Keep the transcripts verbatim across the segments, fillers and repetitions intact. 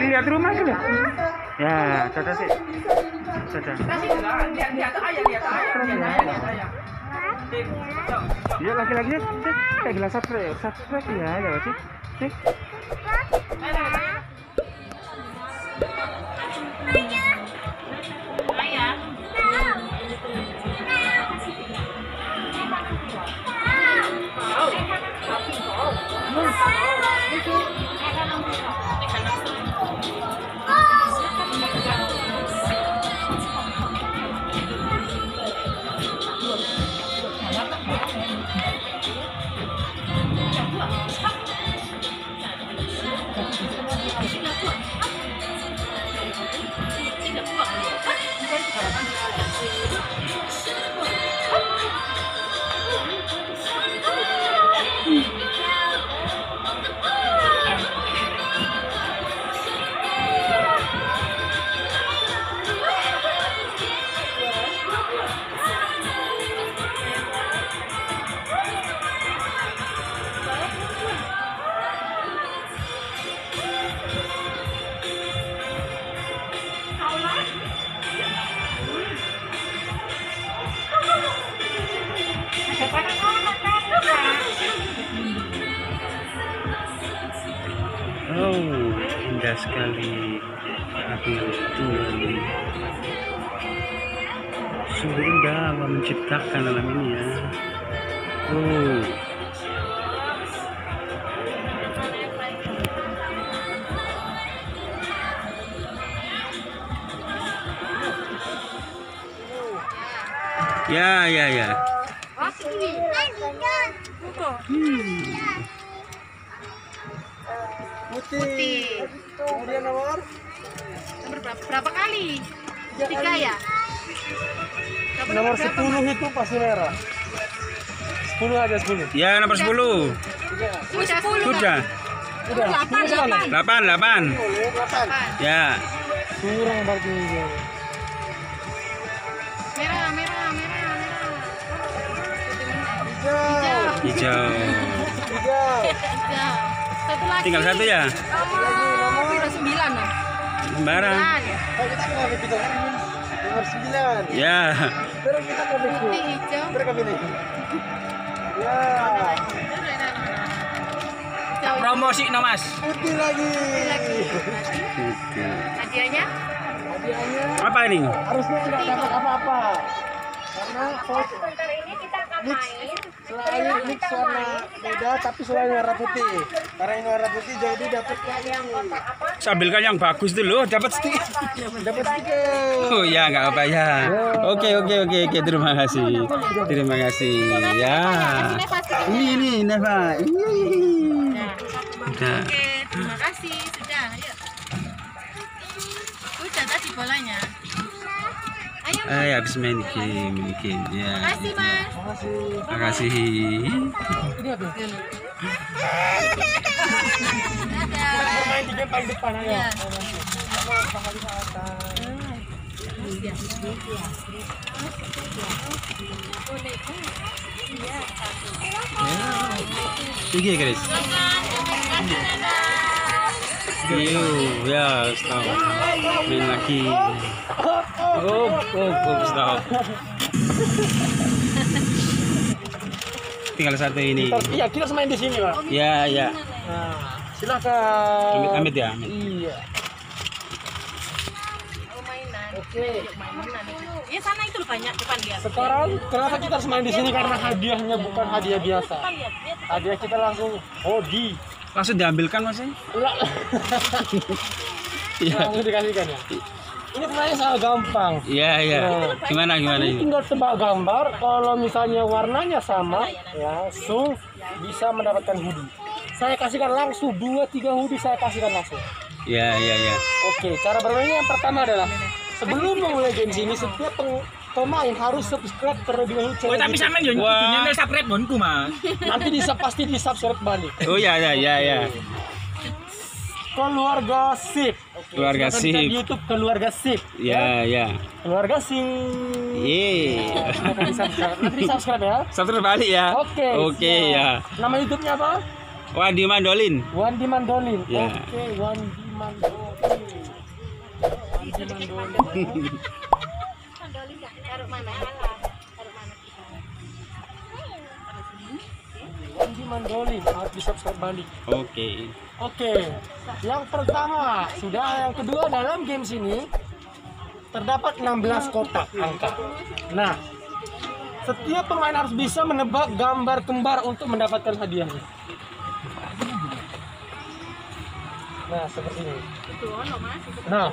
lihat rumah dulu. Ya, Caca sih. Caca. Lihat lihat ayah, lihat ayah, lihat ayah, lihat ayah. Ya laki-laki kayak gelas subscribe, subscribe ya, ya sih. Sih. Oh, indah sekali. Aku Tuhan. Sungguh indah Allah menciptakan alam ini ya. Oh. Ya, ya, ya. Hmm. Putih. Kemudian nomor? Nomor berapa? Berapa kali? Tiga ya? Nomor sepuluh itu pasti merah. Sepuluh aja sepuluh. Ya, nomor sepuluh. Sudah sepuluh. Sudah. Udah. Delapan, delapan. Delapan, delapan. Delapan. Ya. Kurang berarti. Merah, merah, merah, merah. Hijau. Hijau. Hijau. Hijau. Satu lagi. Tinggal satu ya. Nomor nomor sembilan lah. Sembarang. Sembilan. Oh, kita mau begitu kan? Nomor sembilan. Ya. Terus kita mau begitu. Putih, hijau. Terus kami ini. Ya. Hijau. Promosi no mas. Putih lagi. Oke. Hadiahnya? Hadiahnya Apa ini? harusnya tidak dapat apa-apa. Karena foto Sebentar ini kita akan mix main. selain mix warna beda tapi selain warna putih. Karena ini warna putih jadi dapat yang Sambilkan yang bagus dulu, dapat stiker. dapat stiker. Oh ya, nggak apa ya. Oke, oke, oke, oke. Terima kasih. Terima kasih. Ya. Ini, ini, Neva. Ini. Udah. Oke, terima kasih. Sudah, ayo. Udah tadi bolanya. Ayo, Mas. Eh, habis main game, main game. Ya. Makasih, Mas. Terima kasih. Dadah. Main di game paling depan aja. Ya. Tiga, Chris. Iyo, ya, stop. Main lagi. Oh, oh, oh, stop. Tinggal satu ini. Iya, kita harus main di sini, Pak. Ya, ya. Nah, silakan. Amit, amit ya, amit. Iya. Oh, mainan. Oke. Mainan itu. Ya sana itu banyak depan lihat. Sekarang kenapa kita harus main di sini karena hadiahnya bukan hadiah biasa. Depan lihat, lihat. Hadiah kita langsung hoodie. Langsung diambilkan, Mas. Lah. Iya. Langsung dikasihkan ya. Ini sebenarnya sangat gampang. Iya, iya. Gimana, gimana Ini ini? tinggal tebak gambar. Kalau misalnya warnanya sama, langsung bisa mendapatkan hoodie. Saya kasihkan langsung dua tiga hoodie saya kasihkan langsung. Ya, ya, ya. Oke, cara bermainnya yang pertama adalah sebelum memulai game ini setiap peng- pemain harus subscribe terlebih dahulu Oh, channel tapi YouTube. sampean yo Wah. kudunya subscribe bonku mas. Nanti bisa pasti di subscribe balik. Oh, ya, ya, ya, ya. Keluarga Sip. Oke, Keluarga silakan kita Sip. di YouTube Keluarga Sip. Ya, ya. Keluarga Sip. Iya. Nanti di subscribe. Nanti di subscribe ya. Subscribe balik ya. Oke. Oke, siap. ya. Nama YouTube-nya apa? Wadi Mandolin. Wandi Mandolin. Ya. Oke, Wandi Mandolin. Panji Mandoli. Panji Mandoli harus di subscribe balik. Oke. Oke, yang pertama, sudah yang kedua dalam games ini terdapat enam belas kotak angka. Nah, setiap pemain harus bisa menebak gambar kembar untuk mendapatkan hadiahnya. Nah, seperti ini. Nah,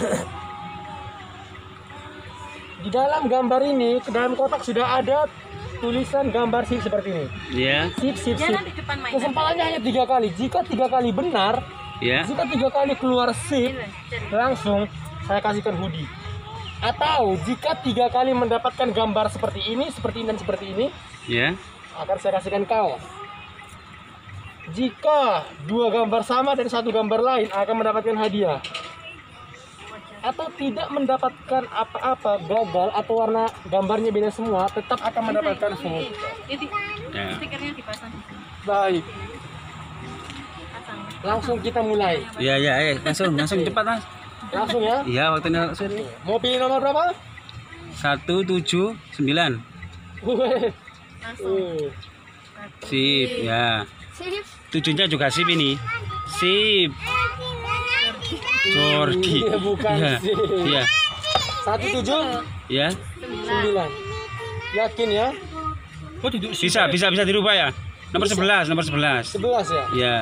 di dalam gambar ini, ke dalam kotak sudah ada tulisan gambar sip seperti ini. Ya. Sip, sip, sip. Kesempatannya hanya tiga kali. Jika tiga kali benar, Ya. jika tiga kali keluar sip, langsung saya kasihkan hoodie. Atau jika tiga kali mendapatkan gambar seperti ini, seperti ini dan seperti ini, Ya. akan saya kasihkan kaos. Jika dua gambar sama dan satu gambar lain, akan mendapatkan hadiah. Atau tidak mendapatkan apa-apa, gagal atau warna gambarnya beda semua, tetap akan mendapatkan foto. Ya. Stikernya dipasang. Baik, langsung kita mulai. Ya, ya, eh, langsung, langsung cepat mas. Langsung ya. Iya, waktunya langsung. Mau pilih nomor berapa? Satu tujuh sembilan. Wih. Langsung. Wih. Sip, ya. Sip. Tujuhnya juga sip ini. Sip. Jordi. Iya, bukan Ya. sip. Iya. Satu tujuh Ya. sembilan. Yakin ya? Oh, bisa, bisa, bisa dirubah ya. Nomor sebelas, nomor sebelas. Sebelas ya. Ya.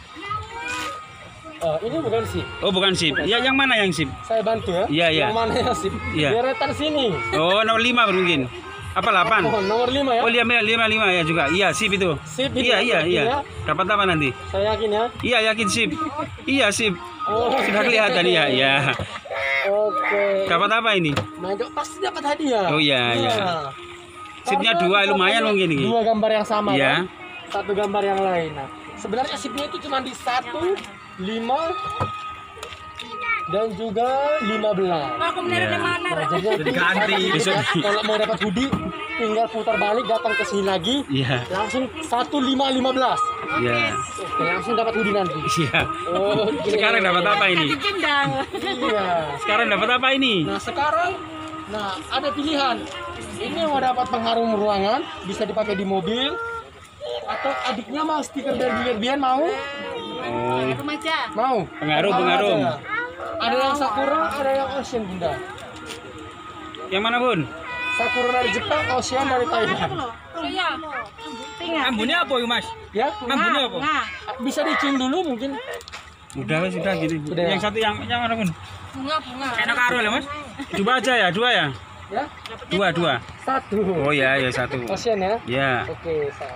Oh, ini bukan sip. Oh, bukan sip. Ya, yang mana yang sip? Saya bantu ya. Iya, iya. Yang mana yang sip? Iya. Deretan sini. Oh, nomor lima mungkin. Apa delapan? Oh, nomor lima ya. Oh, lima, lima, lima ya juga. Iya, sip itu. Sip itu Iya, ya, iya, yakin iya. ya? Dapat apa nanti? Saya yakin ya. Iya, yakin sip. Iya, sip. Oh, Sudah kelihatan ya. Ya. Oke. Dapat apa ini? Nah, itu pasti dapat hadiah. Oh, iya, iya. Nah, Sipnya karena dua kita lumayan punya mungkin ini. Dua gambar yang sama Iya. kan? Satu gambar yang lain. Nah, sebenarnya sipnya itu cuma di satu, lima, dan juga lima belas. Aku beneran Ya. yang mana? Nah, jadi nanti ganti. saya Besok. kasih, kalau mau dapat hoodie, tinggal putar balik, datang ke sini lagi, Iya. langsung satu lima lima belas. Iya. Oke, langsung dapat hoodie nanti. Iya. Oke. Sekarang dapat apa ini? Dipindang. Iya. Sekarang dapat apa ini? Nah sekarang, nah ada pilihan. Ini mau dapat pengharum ruangan, bisa dipakai di mobil, atau adiknya mau stiker berlian mau? Oh, Remaja. Mau? Pengaruh, Mau pengaruh. aja. Ada yang Sakura, ada yang Ocean bunda. yang mana bun? Sakura dari Jepang, Ocean dari Thailand. Iya. Tinggal. Ambunnya apa yuk mas? Ya, Ambunnya apa? Nah, bisa dicium dulu mungkin. Udah, wes, sudah gini. Udah. Yang satu yang yang mana bun? bunga-bunga. Enak karo lah mas. Dua aja ya, dua ya. Ya, Dua, dua. satu. Oh ya, ya satu. Ocean ya. Ya. Oke, satu.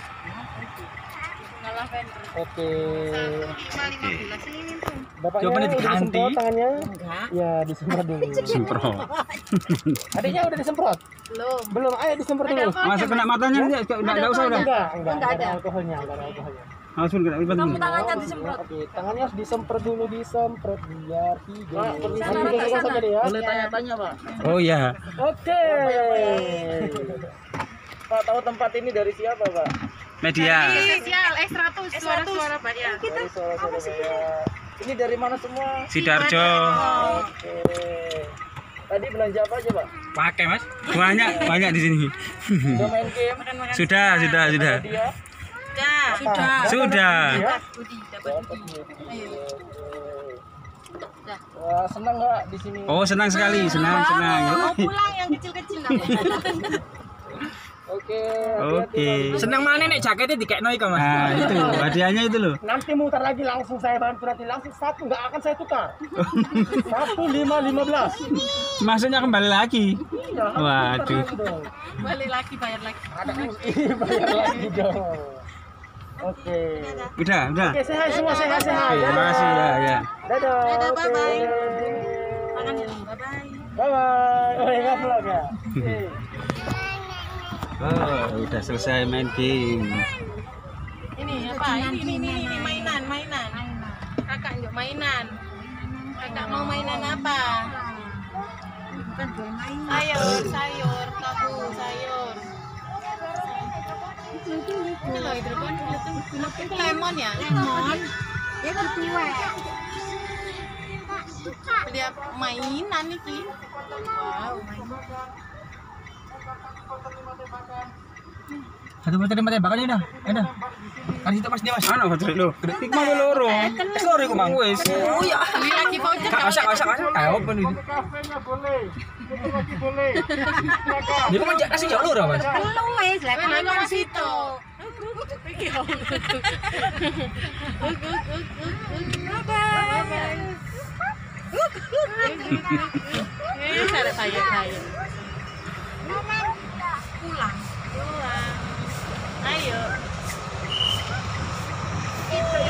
Ngalah vendor. Oke. Oke. Bapaknya Jawabannya udah diganti. disemprot tangannya? Enggak. Ya, disemprot dulu. Semprot. Adiknya udah disemprot? Belum. Belum, ayo disemprot Ada dulu. apa? Masuk kena matanya enggak? Enggak, enggak usah udah. Enggak, enggak, Enggak ada ada. alkoholnya, enggak ada alkoholnya. Langsung kena lipat Kamu dulu. tangannya disemprot. Oke, tangannya harus disemprot dulu, disemprot biar hijau. Sana, Nanti sana, pegang sana. saja deh ya. Boleh tanya-tanya Pak? Oh ya. Oke. Pak tahu tempat ini dari siapa Pak? Media. Spesial S seratus suara-suara banyak. Dari Surabaya. Ini dari mana semua? Sidarjo. Oke. Tadi belanja apa aja Pak? Pakai mas. Banyak, banyak di sini. Udah main game? Sudah, sudah, sudah. Dia? Sudah. Sudah. Sudah. Budi dapat Budi. Ayo. Wah, senang nggak di sini? Oh, senang sekali, senang, senang. Mau pulang yang kecil-kecil lah. Oke. Oke. Senang mana nek jaketnya dikekno iku mas. Nah, itu hadiahnya itu loh. Nanti mutar lagi langsung saya bantu nanti langsung satu nggak akan saya tukar. Satu lima lima belas. Maksudnya kembali lagi. Waduh. Balik lagi bayar lagi. Ada iya, bayar lagi dong. Oke. Udah, udah. Oke, sehat semua, sehat sehat. Oke, terima kasih ya, ya. Dadah. Dadah, oke. bye-bye. Makan ya. Bye bye. Bye bye. Oh, enggak vlog ya. Oke. Oh, udah selesai main game. Ini apa? Ini ini ini, ini mainan, mainan. Kakak yuk mainan. Kakak mau mainan apa? Bukan mainan. Sayur, sayur, tahu, sayur. Ini loh hidroponik itu lemon ya? Lemon. Ya itu Beli mainan iki. Wow, mainan. Satu motor lima tembakan ini dah. Ada. Kan situ Mas dia Mas. Ano baterai lo? Kedetik mah loro. Sorry ku Mang. Wes. Oh ya, beli lagi voucher. Kak masak masak masak. Kayak apa nih? Kafenya boleh. Itu lagi boleh. Dia kok manjak kasih jauh lho Mas. Belum wes, lah kan aku situ. Iki yo. Eh, saya saya saya. Pulang. Pulang. Ayo. Itu